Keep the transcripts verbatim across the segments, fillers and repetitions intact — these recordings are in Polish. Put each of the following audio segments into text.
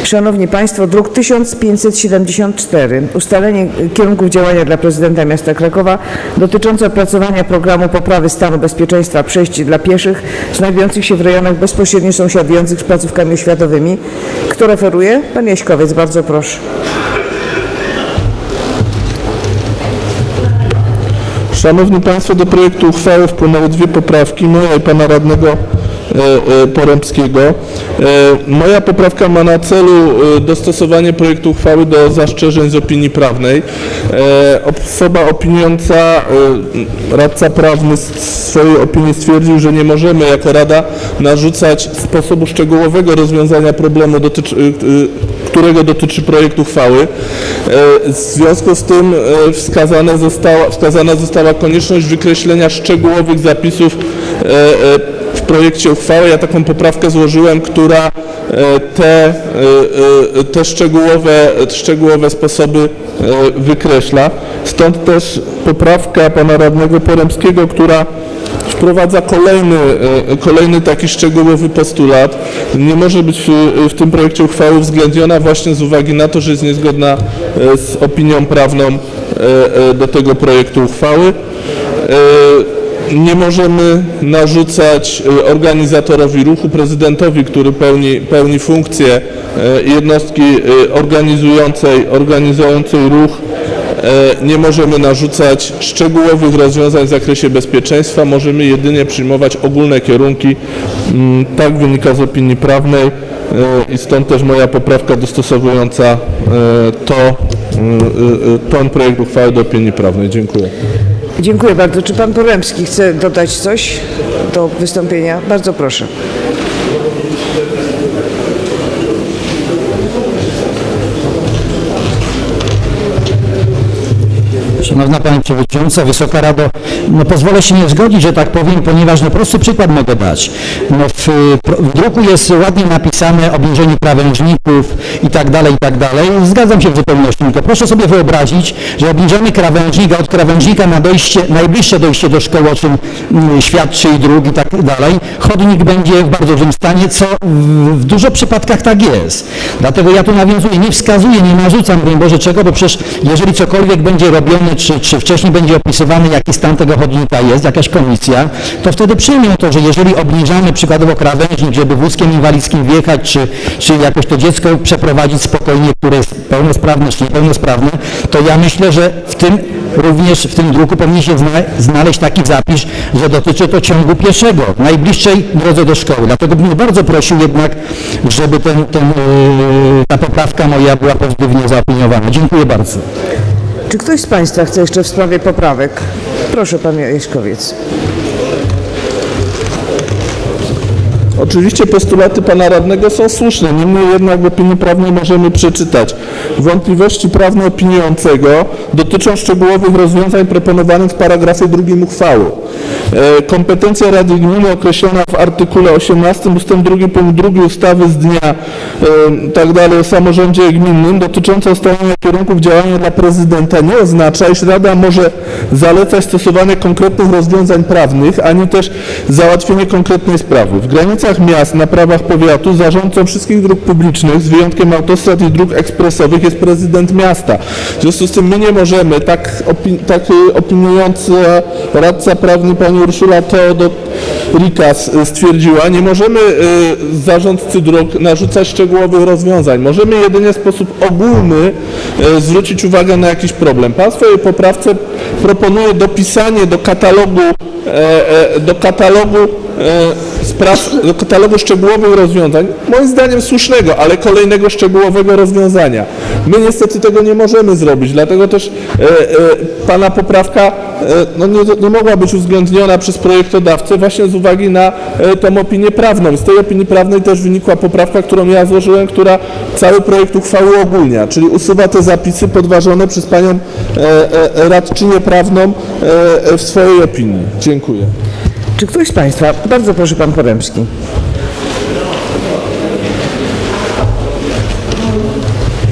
Szanowni Państwo, druk tysiąc pięćset siedemdziesiąt cztery. Ustalenie kierunków działania dla prezydenta miasta Krakowa dotyczące opracowania programu poprawy stanu bezpieczeństwa przejść dla pieszych znajdujących się w rejonach bezpośrednio sąsiadujących z placówkami oświatowymi. Kto referuje? Pan Jaśkowiec, bardzo proszę. Szanowni Państwo, do projektu uchwały wpłynęły dwie poprawki, moja i pana radnego Porębskiego. Moja poprawka ma na celu dostosowanie projektu uchwały do zastrzeżeń z opinii prawnej. Osoba opiniująca, radca prawny w swojej opinii stwierdził, że nie możemy jako Rada narzucać sposobu szczegółowego rozwiązania problemu, dotyczy, którego dotyczy projekt uchwały. W związku z tym wskazane została, wskazana została konieczność wykreślenia szczegółowych zapisów w projekcie uchwały. Ja taką poprawkę złożyłem, która te, te szczegółowe, szczegółowe sposoby wykreśla. Stąd też poprawka pana radnego Porębskiego, która wprowadza kolejny, kolejny taki szczegółowy postulat. Nie może być w tym projekcie uchwały uwzględniona właśnie z uwagi na to, że jest niezgodna z opinią prawną do tego projektu uchwały. Nie możemy narzucać organizatorowi ruchu, prezydentowi, który pełni, pełni funkcję jednostki organizującej, organizującej ruch, nie możemy narzucać szczegółowych rozwiązań w zakresie bezpieczeństwa, możemy jedynie przyjmować ogólne kierunki. Tak wynika z opinii prawnej i stąd też moja poprawka dostosowująca to, ten projekt uchwały do opinii prawnej. Dziękuję. Dziękuję bardzo. Czy pan Porębski chce dodać coś do wystąpienia? Bardzo proszę. Szanowna Pani Przewodnicząca, Wysoka Rado, no pozwolę się nie zgodzić, że tak powiem, ponieważ no prosty przykład mogę dać. No w, w druku jest ładnie napisane obniżenie krawężników i tak dalej, i tak dalej. Zgadzam się w zupełności, tylko proszę sobie wyobrazić, że obniżamy krawężnika, od krawężnika na dojście, najbliższe dojście do szkoły, o czym mm, świadczy i druk i tak dalej. Chodnik będzie w bardzo złym stanie, co w, w dużo przypadkach tak jest. Dlatego ja tu nawiązuję, nie wskazuję, nie narzucam, broń Boże, czego, bo przecież jeżeli cokolwiek będzie robione, Czy, czy wcześniej będzie opisywany, jaki stan tego chodnika jest, jakaś komisja, to wtedy przyjmę to, że jeżeli obniżamy przykładowo krawężnik, żeby wózkiem inwalidzkim wjechać, czy, czy jakoś to dziecko przeprowadzić spokojnie, które jest pełnosprawne, czy niepełnosprawne, to ja myślę, że w tym również w tym druku powinien się znaleźć taki zapis, że dotyczy to ciągu pieszego, najbliższej drodze do szkoły. Dlatego bym bardzo prosił jednak, żeby ten, ten, yy, ta poprawka moja była pozytywnie zaopiniowana. Dziękuję bardzo. Czy ktoś z Państwa chce jeszcze w sprawie poprawek? Proszę, pan Jaśkowiec. Oczywiście postulaty pana radnego są słuszne, niemniej jednak w opinii prawnej możemy przeczytać. Wątpliwości prawne opiniującego dotyczą szczegółowych rozwiązań proponowanych w paragrafie drugim uchwały. E, kompetencja Rady Gminy określona w artykule osiemnastym ustęp drugi punkt drugi ustawy z dnia e, tak dalej o samorządzie gminnym dotycząca ustalenia kierunków działania dla prezydenta nie oznacza, iż Rada może zalecać stosowanie konkretnych rozwiązań prawnych, ani też załatwienie konkretnej sprawy. W granicach miast na prawach powiatu zarządcą wszystkich dróg publicznych z wyjątkiem autostrad i dróg ekspresowych jest prezydent miasta. W związku z tym my nie możemy, tak, opi tak opiniujący radca prawny pani Urszula Teodor-Rikas stwierdziła, nie możemy y, zarządcy dróg narzucać szczegółowych rozwiązań. Możemy jedynie w sposób ogólny y, zwrócić uwagę na jakiś problem. Pan w swojej poprawce proponuje dopisanie do katalogu, e, e, do katalogu e, spraw, do katalogu szczegółowych rozwiązań, moim zdaniem słusznego, ale kolejnego szczegółowego rozwiązania. My niestety tego nie możemy zrobić, dlatego też e, e, pana poprawka e, no nie, nie mogła być uwzględniona przez projektodawcę właśnie z uwagi na e, tę opinię prawną. Z tej opinii prawnej też wynikła poprawka, którą ja złożyłem, która cały projekt uchwały ogólnia, czyli usuwa te zapisy podważone przez panią e, e, radczynię prawną e, w swojej opinii. Dziękuję. Czy ktoś z Państwa? Bardzo proszę, pan Porębski.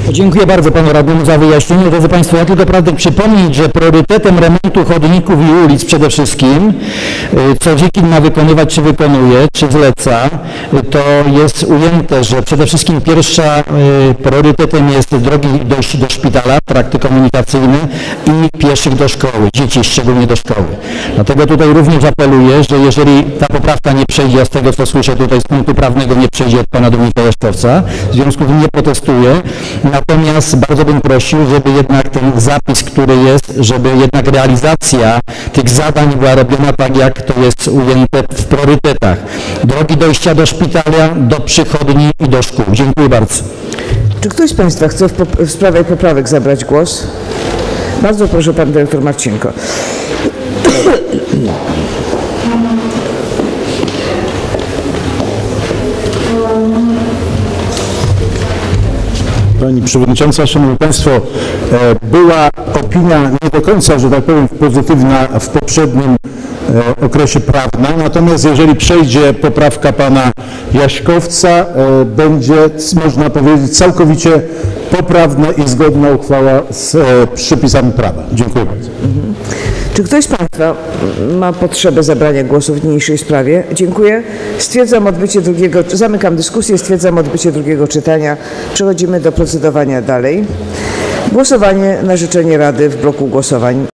Dziękuję bardzo panu radnemu za wyjaśnienie. Drodzy państwo, ja tylko pragnę przypomnieć, że priorytetem remontu chodników i ulic przede wszystkim, y, co Dzikin ma wykonywać, czy wykonuje, czy zleca, y, to jest ujęte, że przede wszystkim pierwsza y, priorytetem jest drogi dojść do szpitala, trakty komunikacyjne i pieszych do szkoły, dzieci szczególnie do szkoły. Dlatego tutaj również apeluję, że jeżeli ta poprawka nie przejdzie, a z tego co słyszę tutaj z punktu prawnego nie przejdzie od pana Dominika Jaszczowca, w związku z tym nie protestuję. Natomiast bardzo bym prosił, żeby jednak ten zapis, który jest, żeby jednak realizacja tych zadań była robiona tak, jak to jest ujęte w priorytetach. Drogi dojścia do szpitala, do przychodni i do szkół. Dziękuję bardzo. Czy ktoś z państwa chce w, pop- w sprawie poprawek zabrać głos? Bardzo proszę, pan dyrektor Marcinko. Pani Przewodnicząca, Szanowni Państwo, e, była opinia nie do końca, że tak powiem, pozytywna w poprzednim e, okresie prawna, natomiast jeżeli przejdzie poprawka pana Jaśkowca, e, będzie, można powiedzieć, całkowicie poprawna i zgodna uchwała z e, przepisami prawa. Dziękuję bardzo. Mhm. Czy ktoś z państwa ma potrzebę zabrania głosu w niniejszej sprawie? Dziękuję. Stwierdzam odbycie drugiego, zamykam dyskusję, stwierdzam odbycie drugiego czytania. Przechodzimy do procedowania dalej. Głosowanie na życzenie Rady w bloku głosowań.